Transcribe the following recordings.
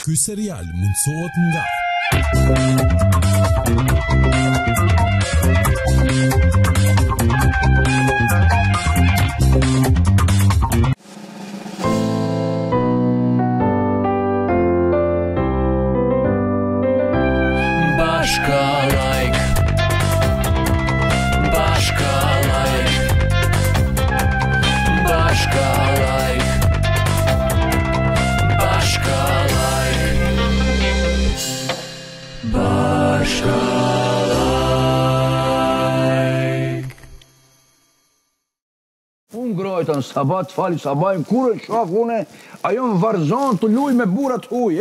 Ky serial mundësohet nga Bashkalajk, bashkalajk, bashkalajk, bashkalajk, bashkalajk. Unë grojtën sabat, fali sabajnë, kur e shaf une, ajo në varzon të luj me burat huj,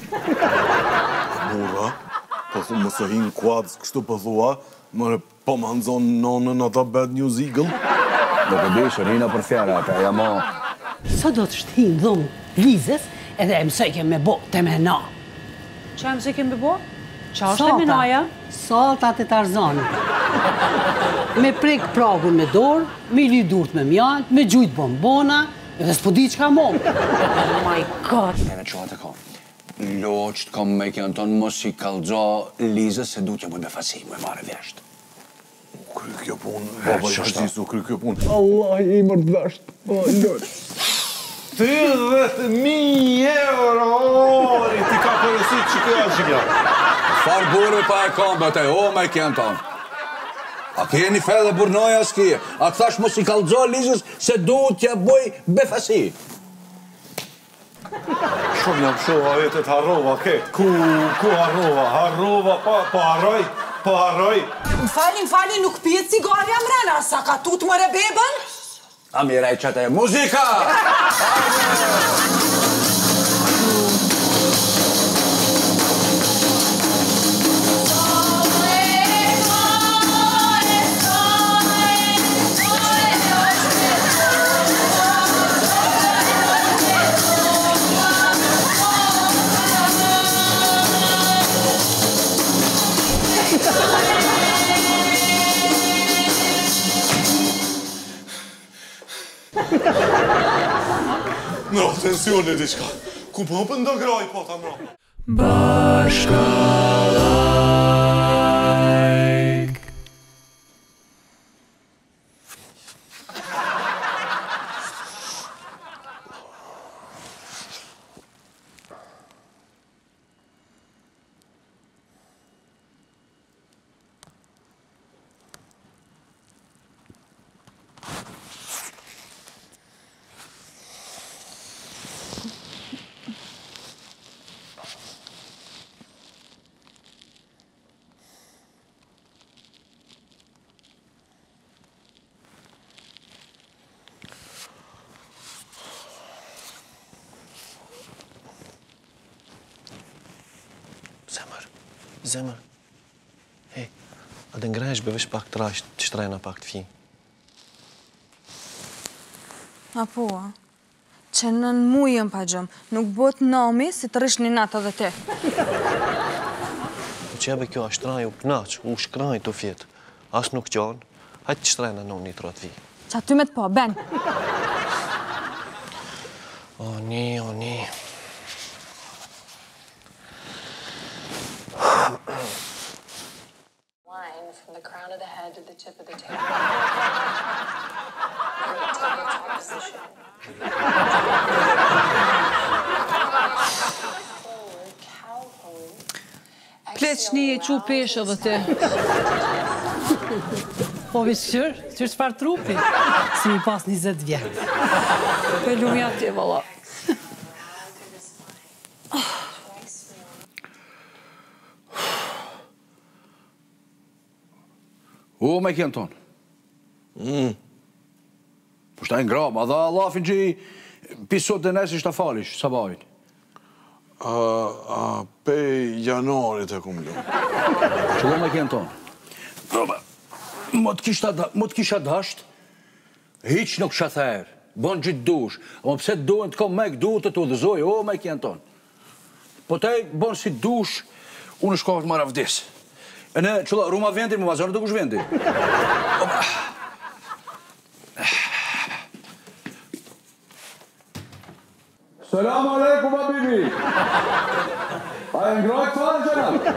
Mura, po thu më së hinë kuadës kështu po thua, mëre po më nëzon nonën ata Bad News Eagle. do të di, shërina për fjara, ata jamo. Sa do të shtinë dhomë Lizës edhe e mësoj kem me bo të me na. Qa mëse kemi bo? Qa është e minaja? Saltat e Tarzanit. Me prek pragun me dorë, me lidurt me mjalt, me gjujt bombona, edhe s'po di qka mo. Oh my god. Mene qatë e ka. Loqët kam me kënë tonë mos i kalëgja Lizës se du t'ja bëj me fasi, me marrë vjeshtë. Kry kjo punë, baba i shqisu, kry kjo punë. Allah i mërë të veshtë, o lëtë. 30.000 euro, ti ka përësit që këja që kja. Farë burë pa e kam bëtej, o me kënë tonë. A keni fe dhe burnoja s'kje. A thash mos i kalëgja Lizës se du t'ja bëj me fasi. Shumë jam shumë ajetet harrova, ketë. Ku harrova, po harroj. Më fali, nuk pijet cigarja mrena, sa ka tut më rebebën? A mira i qëtë e muzika! Mro, tensione diçka. Ku po pëndë graj po ta mro. Bashkalajk. Zemër. Hej, a të ngrejsh bevesh pak të rajsh të shtrejna pak të fji. Apua, që nën mujën pa gjëm, nuk bot nami si të rish një natë dhe te. Po që jebe kjo a shtraj u knaq, u shkraj të fjetë. As nuk qanë, hajtë të shtrejna në një të ratë vi. Qa ty me të po, ben. O, ni. Line from the crown of the head to the tip of the tail. Tabletop position. Forward cow pose. Pleçni e qu peshë dhe te. Po visqër çfarë trupi? Si mi pas 20 vjetë. Pe lumja ti, valla. O me kënë tonë. Po shtaj ngra, ma dha lafin që i pisot dhe nesë ishtë të falish, sabajnë. Pe janarit e kumë lëmë. Që do me kënë tonë. Më të kisha dasht, hiq nuk shatherë, bon gjithë dush. O pëse të duhen të kom me këdu të të udhëzoj, o me kënë tonë. Po taj bon si dush, unë shkohet marra vdis. E ne, qëlla, ruma vendi, më vazhërë të kush vendi. Selam aleikum, habibi. A e ngrojt fare që në?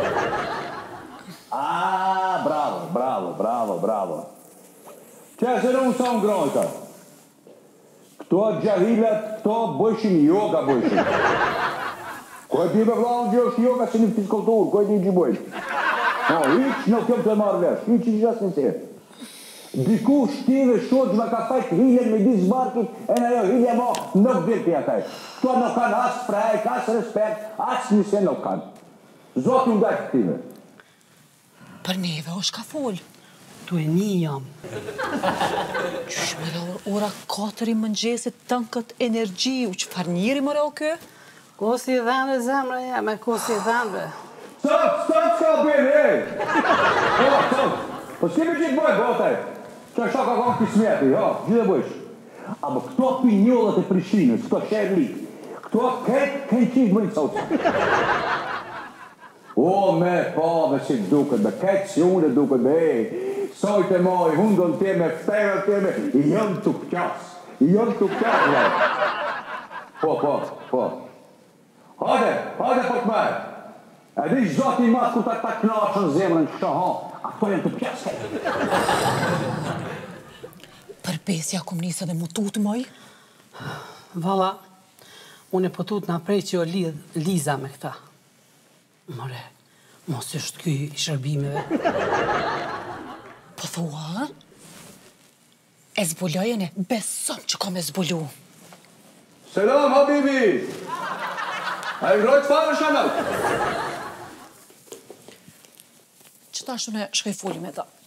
Bravo. Që se në unë sa ngrojta? Këto gjahilet, këto bëjshin yoga bëjshin. Ko e ti me vlaun gjë është yoga si një fiskultur, ko e ti që bëjshin. No, hiq në kjo të marrë vesh, hiq që gjasë në serë. Dikush shtive shoq me ka fajt hiljen me disë barkit, e në jo hilje mo nuk dhe të jataj. Këto nuk kanë asë prejk, asë respekt, asë njëse nuk kanë. Zotë nga këtive. Për neve është ka folë. Tu e një jam. Qysh me dhe ora 4 i mëngjesit të në këtë energji, u që farë njëri më reo kë? Kosi i dhenve, zemre jeme, kosi i dhenve. Stop, s'ka bërë, ej! Po s'ke me gjithë bëjë, botaj. Që është ka kanë kismeti, gjithë e bëjsh. A më këto pinjollët e Prishtinës, këto shërlik, këto këtë qikë më një sotë. O, me pave si duket, me këtë si unë duket, me sojtë e moj, hundën teme, fterët teme, i jënë të këqas, le. Po. Hajde për të merë. E di zoti i matë kur ta knaqën zemrën kështë ato janë të këqas. Për pesja kom njësë dhe më tutë moj? Vala, unë e pëtut në prej që o lidh Liza me këta. More, mos është ky i shërbimeve. Po thua, e zbulojën e besom që kom e zbulu. Selam, habibi! A i ngrojt farë shanat? Qëta shune shkoj foli me ta?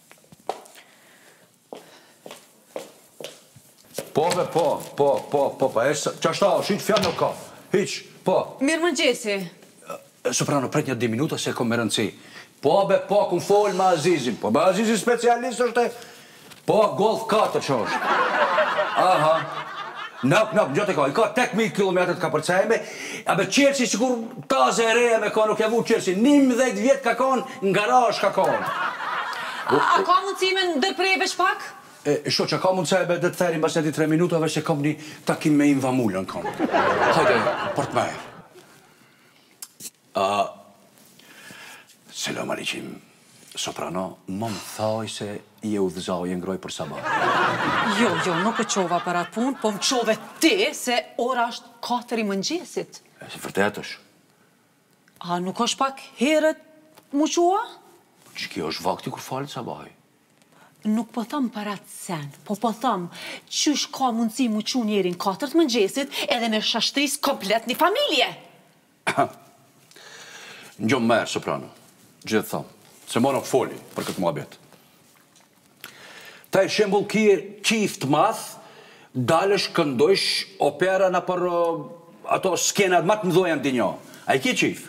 Po, që ashta, hiq fjallë nuk ka, hiq, po. Mirë më gjesi. Soprano, pret një 2 minuta se kom me rëndësi. Po, kun folë me Azizin, po, me Azizin specialist është e, po, Golf 4 që është. Aha, nuk, gjëtë e ka, i ka 8.000 km ka përcajme, a be qërësi sikur taze e reja me ka nuk javu qërësi, 11 vjetë ka konë, në garaj ka konë. A ka mundësime në dërpreve shpak? Sho që ka mundësa e be dhe të theri mbas 3 minutave se kom një takim me invamullën kom. Hajde, për të merë. Selam aliqim, Soprano, më thaj se i e udhëzaj e ngroj për sabah. Jo, nuk e qova për atë punë, po më qove ti se ora është 4 i mëngjesit. Si vërtet është. A nuk është pak herët mu qua? Që kjo është vakti kur falit sabaj. Nuk po thëmë për atë sen, po thëmë qysh ka mundësi mu qu njerin 4 mëngjesit edhe me shashtris komplet një familje. Në gjomë merë, Soprano, gjithë thëmë, se më nuk foli për këtë muhabet. Ta e shembul kje qift math, dalësh këndojsh opera në për ato skenat matë më dhojan dë një. A i kje qif?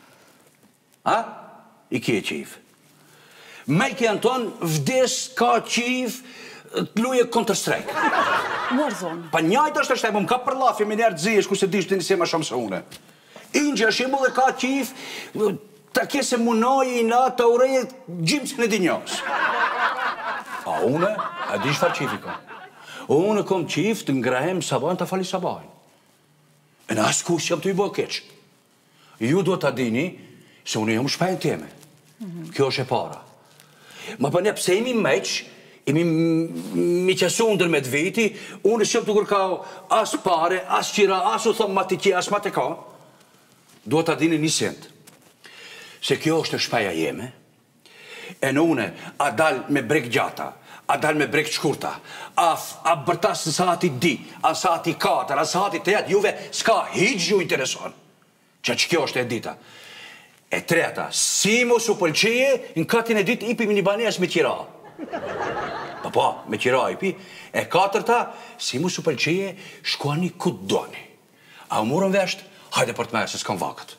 I kje qif? Mejke Anton vdes ka qif të luje Counter-Strike. Warzone. Pa njajtë është e më ka përlafi me njerë të zish ku se dishtë të njëse ma shumë se une. Ingjë është e ka qif të kese munoj i na të urejet gjimësën e dinjës. A une, a dish farë qifi ka. Une kom qif të ngrahem sabajn të fali sabajn. E në asë kus jam të i bo keq. Ju do të adini se une jam shpajn teme. Kjo është e para. Ma për ne pse imi meq, imi mi qesu ndër me të viti, unë shqip të kërkau as pare, as qira, as u thomë ma të kje, as ma të ka, duhet të dini një send. Se kjo është shpaja jeme, e në une a dal me brek gjata, a dal me brek qkurta, a bërtas në sati di, a sati 4, a sati 8, juve s'ka hiq ju intereson. Që kjo është e dita. E treta, si mos u pëlqeje, në katin e dit ipi një banes me qira. Po, me qira ipi. E 4ta, si mos u pëlqeje, shkuani ku doni. A u murën vesht, hajde për të merë, se s'kam vakët.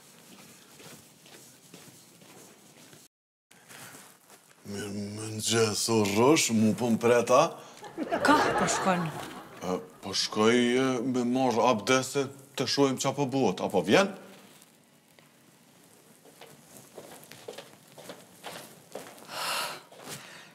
Mirë më në gjithë, o rësh, mu po më preta. Ka, po shkojnë? Po shkoj me marrë abdese të shojmë qa po buhet, apo vjen?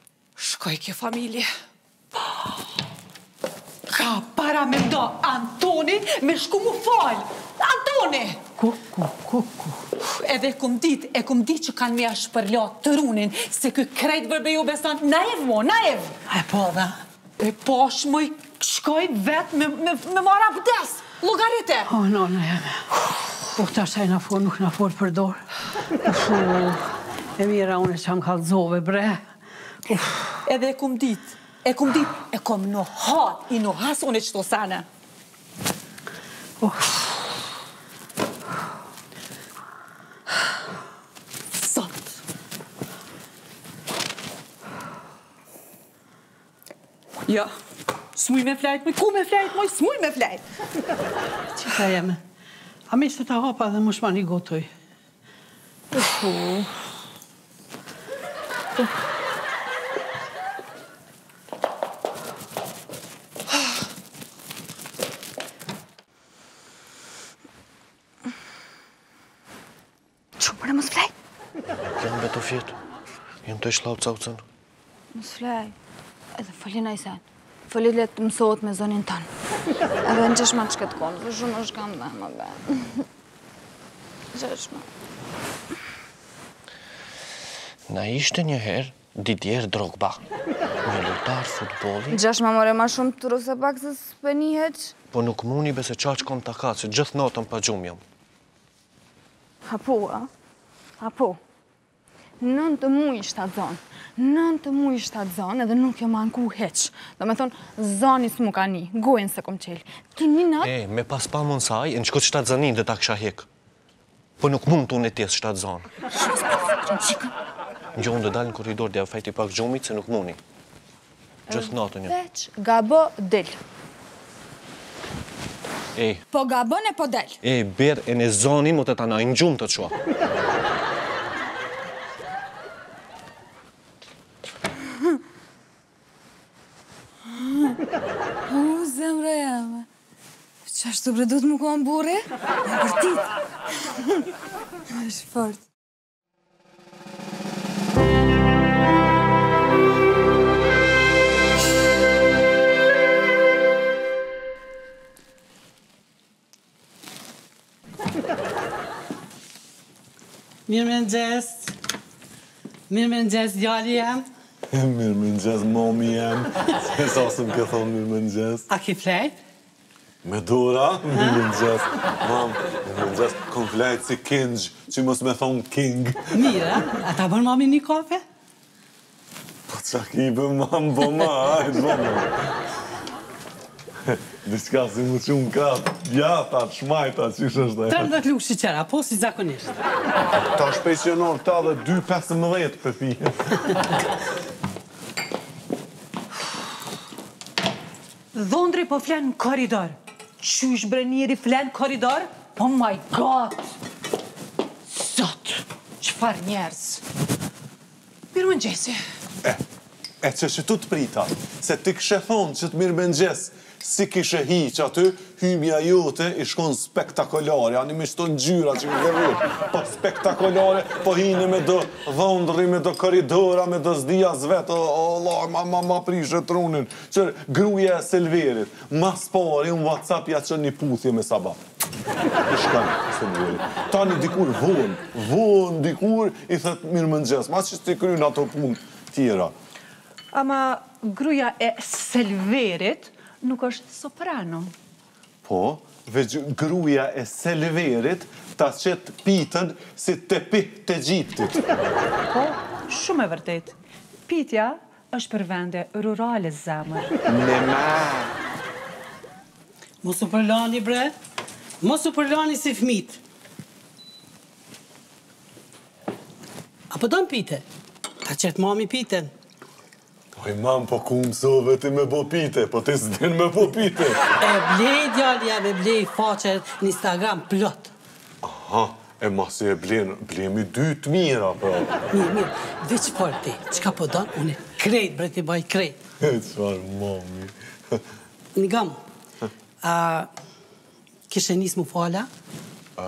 Shkoj kjo familje. Ka para me ndo Antoni Antoni me shku mu fal. Antoni! Ku? Edhe e kum dit që kanë me a shpërlat të runin, se kë krejt vërbe ju besan, naiv mo, naiv! E po dhe? E pash moj shkoj vet me mara abdes, logarite! O, nona jeme. Ta shaj na for, nuk na for për dorë. E mira, unë që më kalzove, bre. Edhe e kum dit, e kom në hat, i në has unë qëto sene. Sot. Ja, smuj me flajt, moj, ku me flajt, moj, smuj me flajt. Qita jeme? A mi se ta hapa dhe më shmani gotoj. Qumëre, mos flaj? Jam beto fjetë. Jam të ishlau caucën. Mos flaj. Edhe falina i sen. Falit le të mësot me zonin tanë. Edhe në gjeshma të shket konë, dhe shumë është kam dhe më be. Gjeshma. Na ishte njëherë Didier Drogba, një lojtar futbolli. Gjeshma more ma shumë të ruse pak se s'pe njëheq. Po nuk muni bese qaq kom të ka, se gjithë natën pa gjumë jam. Hapu, a? Hapu. 9 muaj shtatë zonë. 9 muaj shtatë zonë edhe nuk jo manku heq. Do me thonë, zoni s'mu ka një, gojnë se kom qelë. Ti një natë... Me pas pa mund saj, në qëkot shtatë zanin dhe ta kësha hek. Po nuk mund të unë e tjesë shtatë zonë. Shumë s'përfikën qikën. Gjohën dhe dalë në koridor dhe fejti pak gjumit se nuk muni. Gjithë natën jam. Veç, gabo, del. Po gabon e po del. Berë e në zoni mu të ta na në gjumë të qua. Zemra jame. Qashtu bre du të më konë bure? Në përtit. Është fort. Mirë me nxes, djali jam. Mirë me nxes, momi jam. Se sa se më ke thonë mirë me nxes. A ki flejt? Me dora, mirë me nxes. Mam, mirë me nxes, kom flejt si kingjë, që mos me thonë king. Mirë, a ta bën mami një kafe? Po qa ki bë mam, bo ma, ajt, bo ma. Diska si mu qumë kratë, gjata, shmajta, qish është e? 13 lukë shiqera, po si zakonisht. Ta shpejcionor ta dhe 2.15 për pi. Dhondri po flenë në koridor. Qysh bre njeri flenë në koridor? Oh my god! Zot, qëfar njerës? Mirë më nxesi. E që tu të prita, se ti këshe thonë që të mirë më nxes, si kishe hiq aty, hymja jote i shkon spektakolare, ani me shton gjyra që më gërrit, po spektakolare, po hini me do dhondri, me do koridora, me do zdia zvet, Allah, ma prishe trunin, që gruja e Selverit, mas pari në WhatsApp ja që një puthje me sabat. I shkan, Selverit. Tani dikur vonë dikur, i thët mirë më nxes, ma që t'i kryin ato punë tjera. Ama gruja e Selverit nuk është soprano. Po, veç gruja e Selverit ta qetë pitën si të pit të gjiptit. Po, shumë e vërtet. Pitja është për vende rurale zemër. Me ma. Mos u përlani, bre. Mos u përlani si fmit. Apo do në pite? Ta qetë mami piten. Oj, mam, po ku mësove ti me bo pite, po ti s'din me bo pite. E blej, djali jam, e blej faqet në Instagram plot. Aha, e masi e blemi 2 të mira, pra. Mirë, veç për ti, qka po donë, unë krejt, bre ti baj krejt. E qëfar, mami. Një gamë, kishe njës mu fala?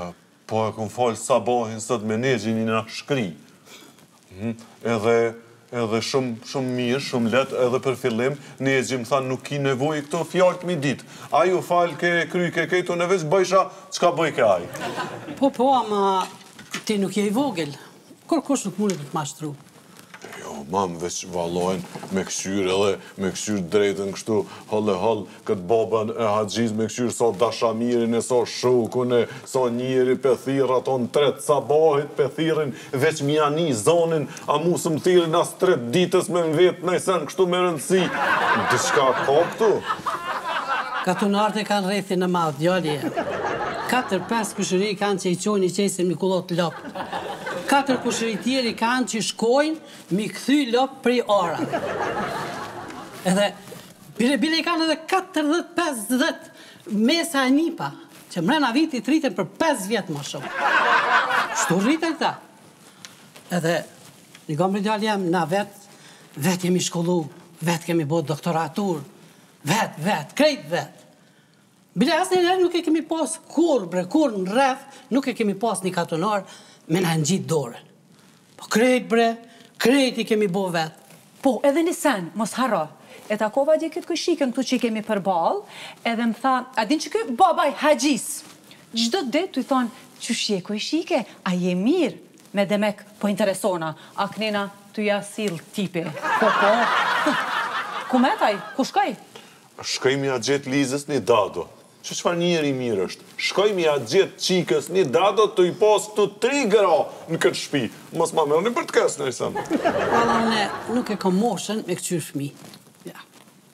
Po e kom falë sabahin sot me negjin i nga shkri. Edhe Edhe shumë mirë, shumë letë, edhe për fillim, Nezi më thanë nuk ki nevoj këto fjallë të mi ditë. A ju falë ke kry ke kejtu në veç bëjsha, qka bëj ke aj? Po, ama ti nuk je I vogël. Kërkosh nuk mundet të mashtru. Jo, mam, veç valojnë me këshyr edhe me këshyr drejtën kështu hëllë, këtë babën e haqjiz me këshyr sa dashamirin e sa shukun e sa njeri pëthirë aton tret sabahit pëthirin veç mjani zonin a mu së më thirin as 3 ditës me më vetë nëjsen kështu me rëndësi. Dishka ka këtu? Katunarët e kanë rrethin në madhë, djali. 4-5 kushëri kanë që I qojnë I qesin mi kullot lopë. 4 kushëri tjeri kanë që shkojnë mi këthy lopë prej ora. Edhe, bile I kanë edhe 40-50 mesa e nipa, që mrena viti të rritën për 5 vjetë më shumë. Shtu rritën këta. Edhe, një gomë djali jam, na vetë jemi shkollu, vetë kemi bot doktoratur, vetë, krejt vetë. Bile asë një nuk e kemi pas kur në rreth, nuk e kemi pas një katunar me në ngjit dorën. Po krejt I kemi bo vetë. Po, edhe një sen, mos harro. E takova dje këtë këshikën këtu që I kemi përbal, edhe më tha, a din që këtë babaj haqis. Gjdo dit të I thonë, që shje këshike, a je mirë, me demek po interesona, a knena të jasil tipi. Po, ku metaj, ku shkaj? Shkoj mi a gjetë Lizës një dado. Që qëfar njeri mirë është? Shkoj mi a gjetë qikës një dado të I pas të 3 gra në këtë shpi. Mos ma mërë një për të kësë në I samë. Valla, une nuk e kom moshën me këqyr fmi. Ja.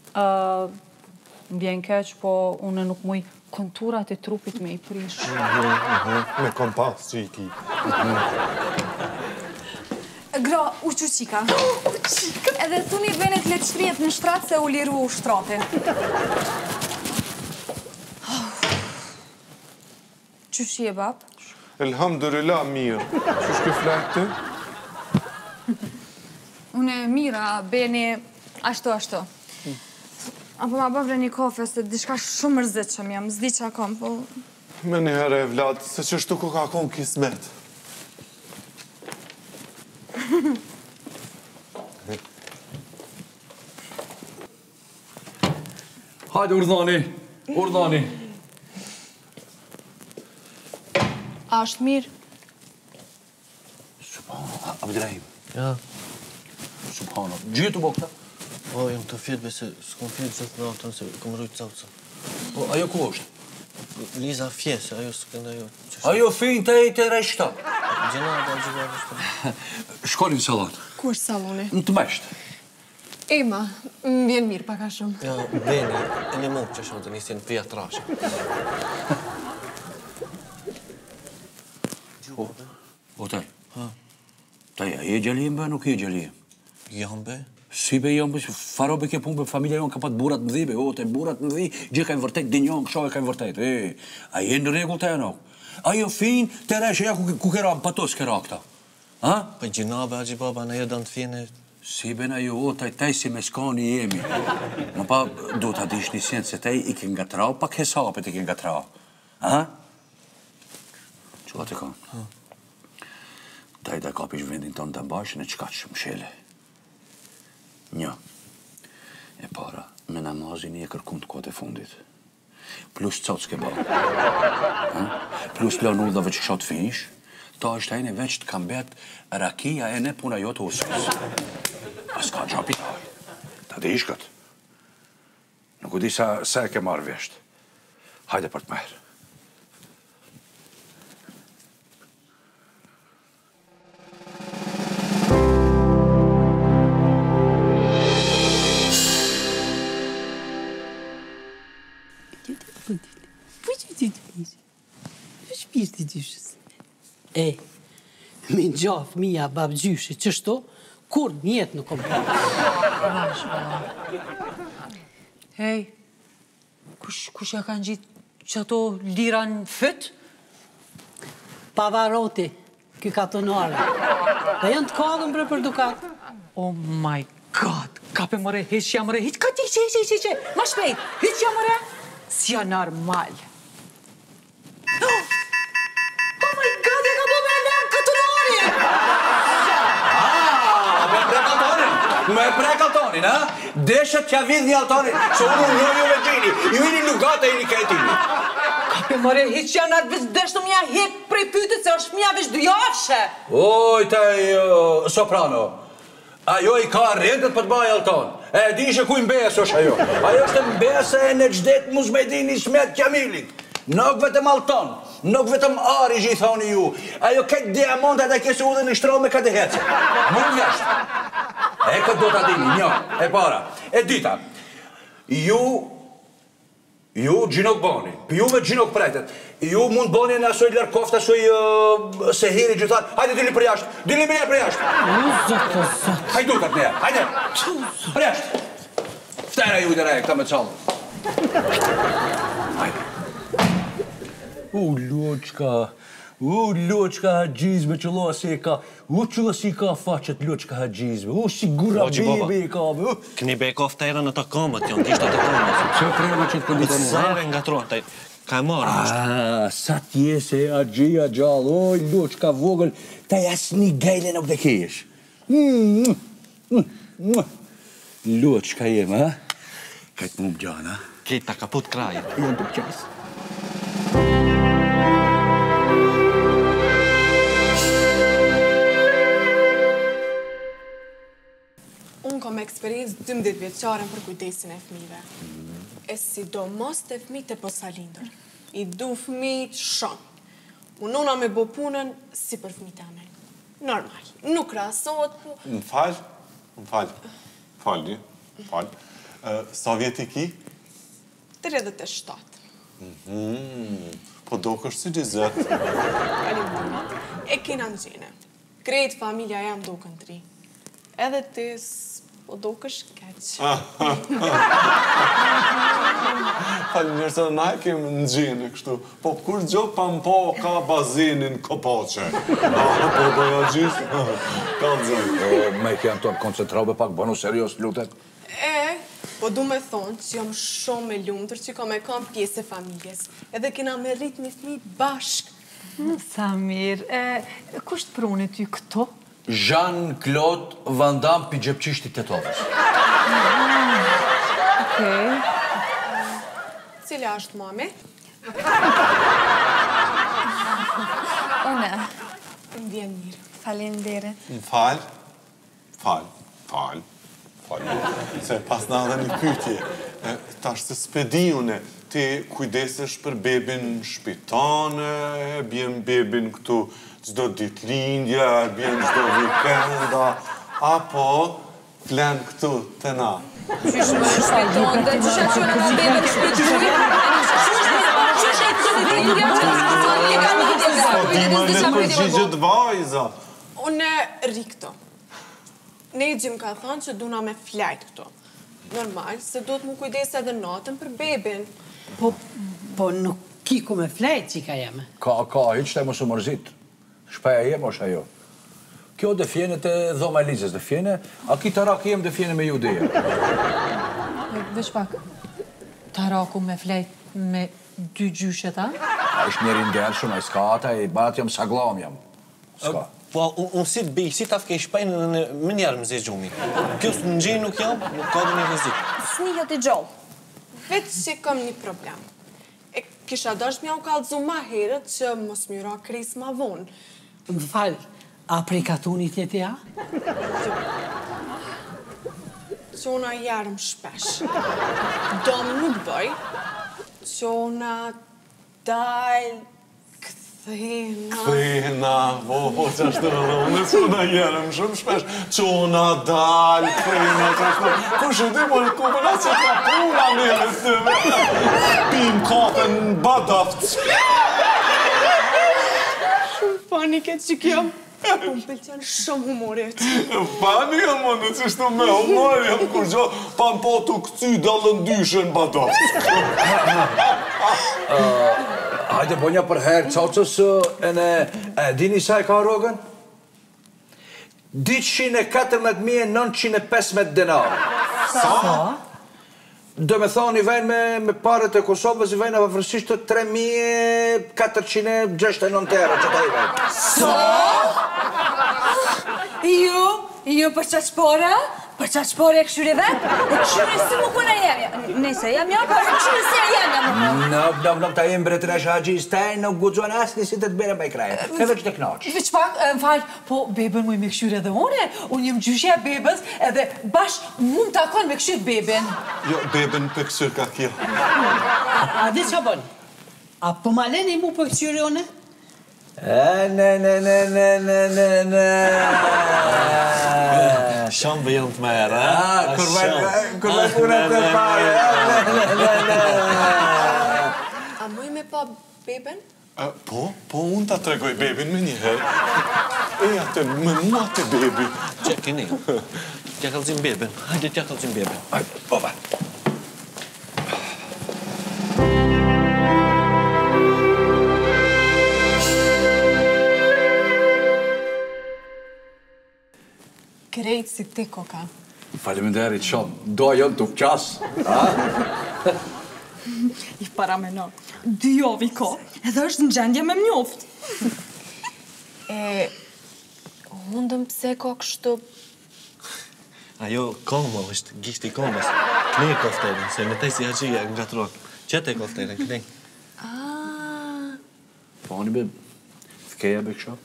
Më bjen keq, po une nuk muj konturat e trupit me I prish. Me kompas që I ki. Gra, u qika. Edhe tu një venet le të shtrijet në shtratë se u liru u shtrate. Qysh je, bab? Elhamdulillah, mirë. Qysh ke flajtë ti? Une mira, beni, ashtu. Apo ma bëvre një kafe se dishka shumë mërzit që jam, zdi që kom, po... Me një herë e vlad, se që shtu ku ka kon kismet. Hajde, urdhani. A është mirë? Subhana, Abdrahim. Ja. Subhana, gjithu bo këta? Po, jam të fjetë, bese s'kom fjetë gjithë natën, se kom rujtë cauca. Po, ajo ku është? Liza fjesë, ajo s'kënda jo... Ajo finë të e të reshta. Gjena, da gjitha vështë. Shkoni në salon. Ku është saloni? Në të meshtë. Ema, më vjen mirë paka shumë. Ja, Beni, e një mund që shonë të njësi në prija trashe. O taj. Taj, a je gjelim be, nuk je gjelim? Jam be? Si be jam be, faro be ke punë be familja jonë ka pat burat më dhi be, o, te burat më dhi, gjë ka i vërtet, dinjon, kësho e ka i vërtet. A je në regull të e no? Ajo finë, të reshe ja ku kera më patos kera këta. Ha? Pa gjinabe, Haji Baba, në jo danë të fjene... Si be na jo, o, taj si me skani jemi. Më pa, do të adish një sjenë se taj I ke nga trao, pak hesapet I ke nga trao. Ha? Qa të kanë? Taj da kapish vendin tonë të mbashën e qka që mshele. Një. E para, me namazin I e kërkun të kote fundit. Plus cot s'ke ba. Plus plan udhave që shatë finish, ta është ajne veç të kam bet rakia e ne puna jotë uskës. As ka gjapi taj. Ta di ishkët. Nuk u di sa e ke marrë vesht. Hajde për të merë. E, me në gjafë mija babgjyshi qështu, kur njetë nuk kom Hej, kush ja kanë gjitë që ato lira në fët? Pavaroti, ky katonare. Dhe janë të kallën bre për dukat. Oh my God, kape mëre, heqja mëre, heqja, heqja, ma shpejt, heqja mëre, si janë normal. Oh my God, e ka bo me lërë katonare! Me katonare! E prek Altonin, ha? Deshet që vidh një Altonin, se unë një juve gjini, ju ini lugate e një kajtini. Kape mëre, hiq janë atë vëzë deshtu mja hek prej pytit se është mja veç dujafshe. Oj, taj soprano, ajo I ka rrëndët për të baj Alton. E di që kuj mbes është ajo. Ajo është mbese e në gjdet muzmedini Smet Kjamilit. Nuk vetëm Alton, nuk vetëm Ari që I thoni ju. Ajo këtë diamontat e kësë u dhe në shtro me këtë hece. Mund vjashtë. E këtë do të adini, një, e para. E dita, ju gjinok bani, për juve gjinok prejtet. Ju mund bani në asoj lërkoft, asoj sehiri gjithar. Hajde, dili për jashtë, dili me njerë për jashtë. Hajdu të të njerë, hajde. Për jashtë. Ftera ju I dërejë, këta me calë. Hajde. Loqka haqizme që loa si e ka, qëlla si ka faqet loqka haqizme, sigura bebe I ka, Këni be ka ftera në të kamët, janë kishtë të kamët. Që frema që të kënditoni, ha? Zare nga tronë, ka e marë. Sa t'jese a gjia gjallë, oj, loqka vogël, ta jasë një gajle nuk dhe kesh. Loqka jem, ha? Kajtë mu më gjana. Kejtë ta kaput krajë. Janë të qasë. Unë kam eksperiencë 12 vjeqare për kujdesin e fëmive. E sidomos të fëmijët e posalindur. I du fëmijët shumë. Unona me bo punën si për fëmijët e amen. Normal. Nuk rasohet, po... Më falë. Sa vjeti ki? 37. Po do kështë si gjizet. E kena në gjene. Krejt familja jam do kënë 3. Edhe tis, po do kësh keq. Falë njërë se na e kemë në gjene kështu. Po kur gjo pa më po ka bazinin kopache. Po do ja gjisë. Ka në zëjë. Me kënë tonë koncentraube pak, bënu serios, lutet. Po du me thonë që jam shumë e lumëtër që kam e kam pjesë e familjes. Edhe kena me rritë një fëmijë bashkë. Samir, kusht prunit ju këto? Jean-Claude Van Damme për gjepqishti të tovës. Okej. Cila është mami? Une. Më vjen mirë. Falenderit. Më falë. Se pas në edhe një pytje. Tash se s'pedi une, ti kujdesesh për bebin shpitane, bjen bebin këtu gjdo ditlindja, bjen gjdo vikenda, apo flen këtu të na. Qysh më shpitone, dhe qysh e qënë të bebin shpitone? Qysh e qënë të Po di më në përgjigjet vajza. Une rikto. Nejgjim ka thonë që duna me flajt këto. Normal, se do të mu kujdes edhe natën për bebin. Po nuk ki ku me flajt që ka jeme. Ka, hiq të e mos u mërzit. Shpeja jem është ajo. Kjo dhe fjenet e dhoma Elizës dhe fjene, a ki të rak jem dhe fjene me judeja. Vesh pak, të raku me flejt me 2 gjyshet, a? A ishtë njeri ndelshëm, a i s'ka ata, i bat jam saglam jam. S'ka. Po, unë si të bëj, si të afke I shpajnë në më njerë më zi gjumi. Kjo së në gjenë nuk jam, nuk ka dhe një vëzik. Snijët I gjollë. Vetë që kam një problem. E kisha dash mja u kalëzu ma herët që mos mjëra kris ma vonë. Më falë, a prekatunit e tja? Qona jarëm shpesh. Dom nuk bëj. Qona dalë Këthina, po që ashtë të rëdhë, qona jerëm shumë shpesh, qona dalë, këthina, që ashtë të rëdhë, kush e di më në kupën atë që ka puna mire të me, pim katën badaftë. Shumë panike që kjo, unë pëlqen shumë humorit. Pani e më në që shtu me humor, jam kur gjo, pan po të këcy dalën dyshen badaftë. Hajde, bonja për herë, cocës e dini sa e ka rogën? 214.915 denar. Sa? Do me thonë, I vejnë me parët e Kosovës, I vejnë avërsisht të 3.469 euro që ta I vejnë. Sa? Jo, për qaq pora? Për qa qëpore e këshyri vetë? E këshyri si mu kuna jemi. Nese, jam jo, për e këshyri si e jemi. Nuk ta jem bretresh Haxhi Staj, nuk guxon asni si të bere me kraje. Edhe që të knaq. Veç pak, më falj, po beben mu i me këshyri edhe une. Unë jem gjyshja bebës edhe bash mund të akon me këshyri beben. Jo, beben për këshyr ka kja. A di që bon? A po ma leni mu për këshyri une? Shambë janë të merë, Kur me puna të pare. A muj me pa beben? Po, unë ta tregoj bebin me njëherë. E atë, me mua të bebi. Që, kini, t'ja kalzim beben. Hajde t'ja kalzim beben. Hajde, oba. Krejt si ti, Koka. Faleminderit shumë. Do jam të qas. I parameno, 2 javë i ka, edhe është në gjendje me mjoft. Mundëm pse ka kështu... Ajo koma është gishti komës. Kënej kofterin, se me taj si Haxhia nga trok. Qete kofterin, kënej. Po, një be, thkeja be kësho.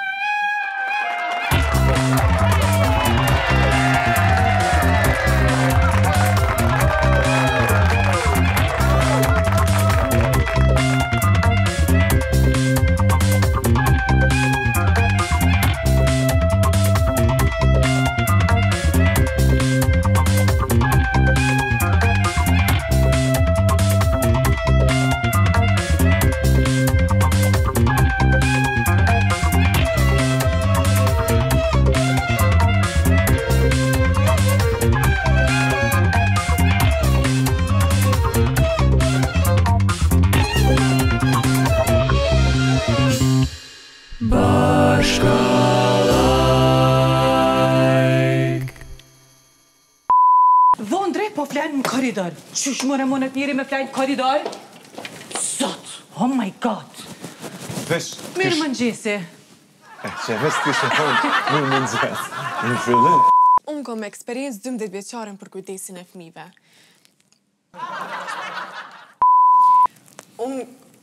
Dhondre po flenë në koridor. Qysh more monet njëri me flenë në koridor? Zot, oh my god. Vesh, Mirë më nëgjesi. që vesh t'ishe thonë, mirë më nëgjes. Në fillim. Unë kom eksperiencë 12 vjeçare për kujdesin e fëmijëve.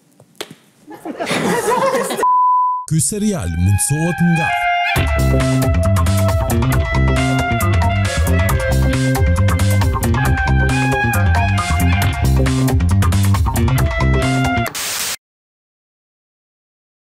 Ky serial mundësohet nga